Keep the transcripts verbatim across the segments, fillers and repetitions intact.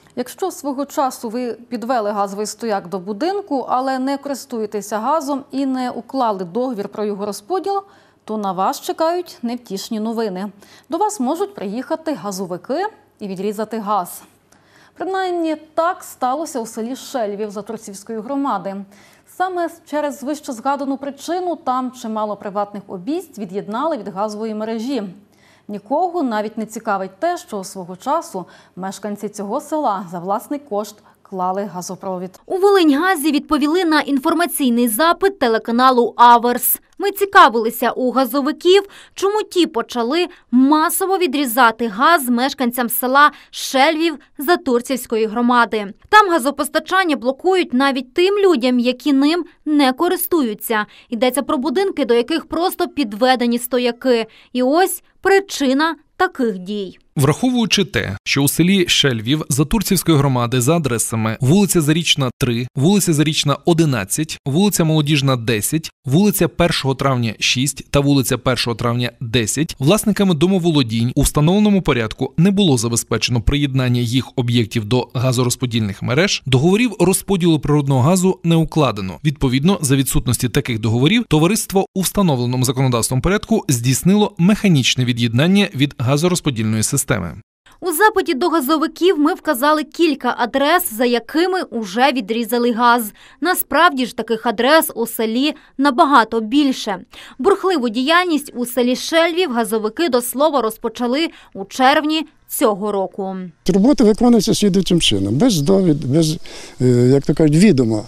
Якщо свого часу ви підвели газовий стояк до будинку, але не користуєтеся газом і не уклали договір про його розподіл, то на вас чекають невтішні новини. До вас можуть приїхати газовики і відрізати газ. Принаймні так сталося у селі Шельвів Заторцівської громади. Саме через вище згадану причину там чимало приватних обійсть від'єднали від газової мережі. Нікого навіть не цікавить те, що свого часу мешканці цього села за власний кошт клали газопровід. У Волиньгазі відповіли на інформаційний запит телеканалу «Аверс». Ми цікавилися у газовиків, чому ті почали масово відрізати газ мешканцям села Шельвів Заторцівської громади. Там газопостачання блокують навіть тим людям, які ним не користуються. Йдеться про будинки, до яких просто підведені стояки. І ось причина таких дій. Враховуючи те, що у селі Шельвів Заторцівської громади за адресами вулиця Зарічна, три, вулиця Зарічна, одинадцять, вулиця Молодіжна, десять, вулиця першого травня, шість та вулиця першого травня, десять, власниками домоволодінь у встановленому порядку не було забезпечено приєднання їх об'єктів до газорозподільних мереж, договорів розподілу природного газу не укладено. Відповідно, за відсутності таких договорів, товариство у встановленому законодавством порядку здійснило механічне від'єднання від газорозподільної системи. У запиті до газовиків ми вказали кілька адрес, за якими уже відрізали газ. Насправді ж таких адрес у селі набагато більше. Бурхливу діяльність у селі Шельвів газовики до слова розпочали у червні цього року. Робота виконується слідуючим чином. Без довід, без, як то кажуть, відома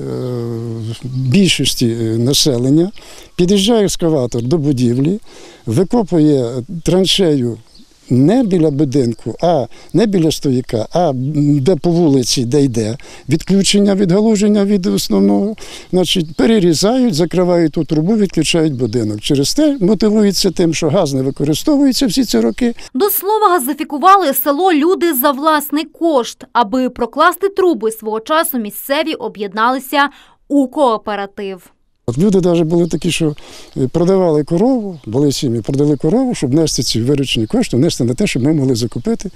більшості населення. Під'їжджає екскаватор до будівлі, викопує траншею не біля будинку, а не біля стояка, а де по вулиці, де йде відключення, відгалуження від основного, значить, перерізають, закривають ту трубу, відключають будинок. Через те мотивується тим, що газ не використовується всі ці роки. До слова, газифікували село люди за власний кошт. Аби прокласти труби, свого часу місцеві об'єдналися у кооператив. От люди навіть були такі, що продавали корову, були сім'ї, продали корову, щоб нести ці виручені кошти, нести на те, щоб ми могли закупити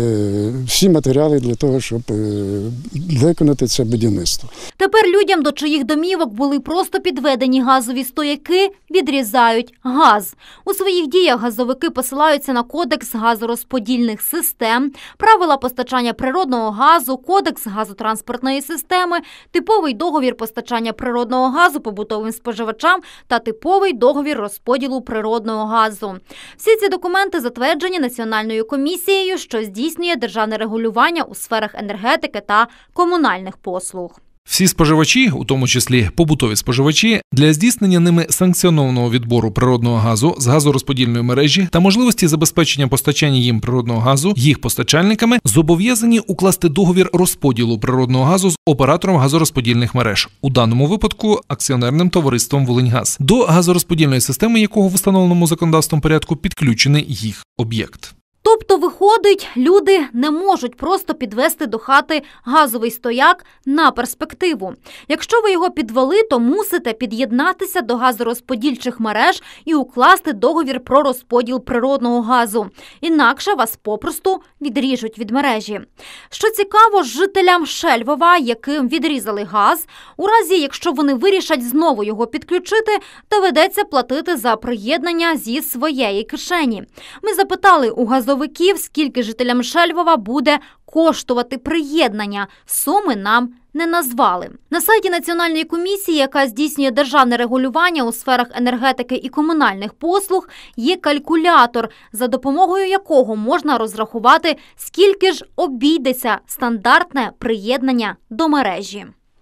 е, всі матеріали для того, щоб е, виконати це будівництво. Тепер людям, до чиїх домівок були просто підведені газові стояки, відрізають газ. У своїх діях газовики посилаються на Кодекс газорозподільних систем, правила постачання природного газу, Кодекс газотранспортної системи, типовий договір постачання природного газу побутовим споживачам та типовий договір розподілу природного газу. Всі ці документи затверджені Національною комісією, що здійснює державне регулювання у сферах енергетики та комунальних послуг. Всі споживачі, у тому числі побутові споживачі, для здійснення ними санкціонованого відбору природного газу з газорозподільної мережі та можливості забезпечення постачання їм природного газу їх постачальниками зобов'язані укласти договір розподілу природного газу з оператором газорозподільних мереж, у даному випадку акціонерним товариством «Волиньгаз», до газорозподільної системи якого в установленому законодавством порядку підключений їх об'єкт. Тобто, виходить, люди не можуть просто підвести до хати газовий стояк на перспективу. Якщо ви його підвели, то мусите під'єднатися до газорозподільчих мереж і укласти договір про розподіл природного газу. Інакше вас попросту відріжуть від мережі. Що цікаво, жителям Шельвова, яким відрізали газ, у разі, якщо вони вирішать знову його підключити, доведеться платити за приєднання зі своєї кишені. Ми запитали у газовиків, скільки жителям Шельвова буде коштувати приєднання. Суми нам не назвали. На сайті Національної комісії, яка здійснює державне регулювання у сферах енергетики і комунальних послуг, є калькулятор, за допомогою якого можна розрахувати, скільки ж обійдеться стандартне приєднання до мережі.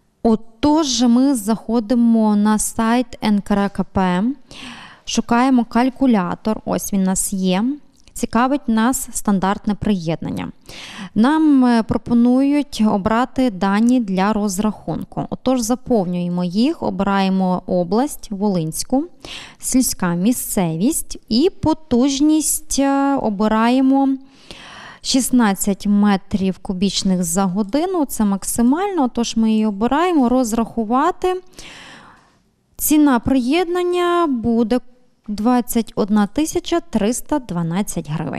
Отож, ми заходимо на сайт ен ка ер ка пе, шукаємо калькулятор, ось він у нас є. Цікавить нас стандартне приєднання. Нам пропонують обрати дані для розрахунку. Отож, заповнюємо їх, обираємо область Волинську, сільська місцевість і потужність обираємо шістнадцять метрів кубічних за годину. Це максимально, тож ми її обираємо. Розрахувати. Ціна приєднання буде двадцять одна тисяча триста дванадцять гривень.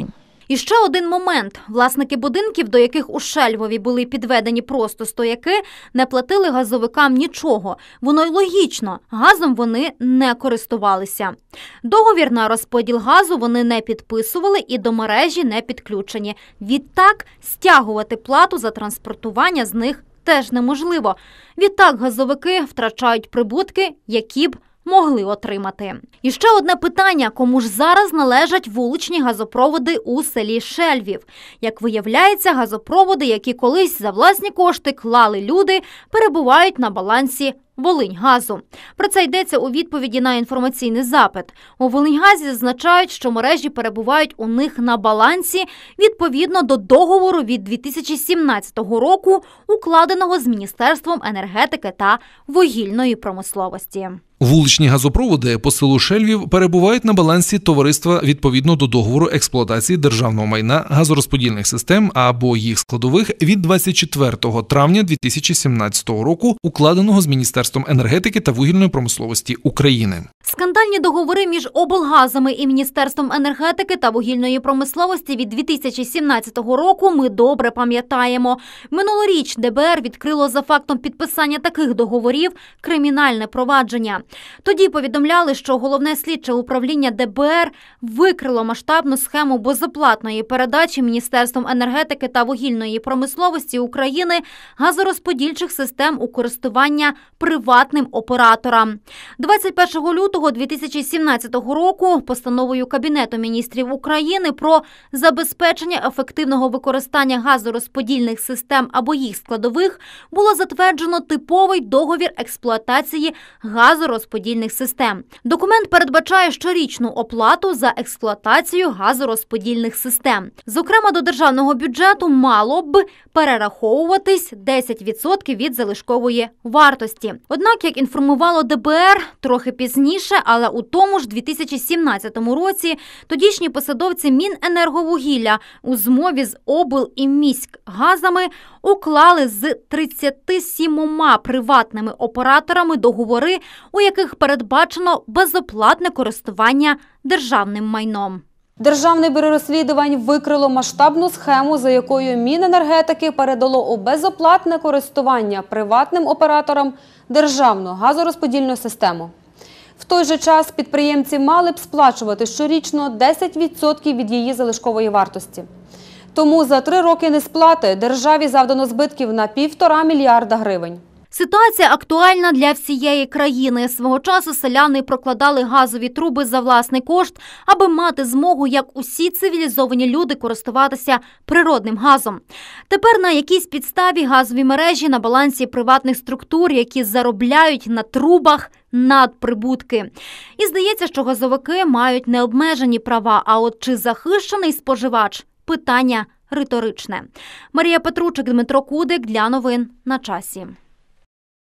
І ще один момент. Власники будинків, до яких у Шельвові були підведені просто стояки, не платили газовикам нічого. Воно й логічно. Газом вони не користувалися. Договір на розподіл газу вони не підписували і до мережі не підключені. Відтак, стягувати плату за транспортування з них теж неможливо. Відтак, газовики втрачають прибутки, які б могли отримати. І ще одне питання, кому ж зараз належать вуличні газопроводи у селі Шельвів? Як виявляється, газопроводи, які колись за власні кошти клали люди, перебувають на балансі Волиньгазу. Про це йдеться у відповіді на інформаційний запит. У Волиньгазі зазначають, що мережі перебувають у них на балансі відповідно до договору від дві тисячі сімнадцятого року, укладеного з Міністерством енергетики та вугільної промисловості. Вуличні газопроводи по селу Шельвів перебувають на балансі товариства відповідно до договору експлуатації державного майна газорозподільних систем або їх складових від двадцять четвертого травня дві тисячі сімнадцятого року, укладеного з Міністерством енергетики та вугільної промисловості України. Скандальні договори між облгазами і Міністерством енергетики та вугільної промисловості від дві тисячі сімнадцятого року ми добре пам'ятаємо. Минулоріч де бе ер відкрило за фактом підписання таких договорів кримінальне провадження. Тоді повідомляли, що головне слідче управління де бе ер викрило масштабну схему безоплатної передачі Міністерством енергетики та вугільної промисловості України газорозподільчих систем у користування приватним операторам. двадцять першого лютого дві тисячі сімнадцятого року постановою Кабінету міністрів України про забезпечення ефективного використання газорозподільних систем або їх складових було затверджено типовий договір експлуатації газорозподільних систем. Документ передбачає щорічну оплату за експлуатацію газорозподільних систем. Зокрема, до державного бюджету мало б перераховуватись десять відсотків від залишкової вартості. Однак, як інформувало де бе ер, трохи пізніше, але у тому ж дві тисячі сімнадцятому році тодішні посадовці Міненерговугілля у змові з обл. І міськгазами уклали з тридцятьма сімома приватними операторами договори, у яких передбачено безоплатне користування державним майном. Державне бюро розслідувань викрило масштабну схему, за якою Міненергетики передало у безоплатне користування приватним операторам державну газорозподільну систему. В той же час підприємці мали б сплачувати щорічно десять відсотків від її залишкової вартості. Тому за три роки несплати державі завдано збитків на півтора мільярда гривень. Ситуація актуальна для всієї країни. Свого часу селяни прокладали газові труби за власний кошт, аби мати змогу, як усі цивілізовані люди, користуватися природним газом. Тепер на якійсь підставі газові мережі на балансі приватних структур, які заробляють на трубах надприбутки. І здається, що газовики мають необмежені права, а от чи захищений споживач – питання риторичне. Марія Петручик, Дмитро Кудик для новин на часі.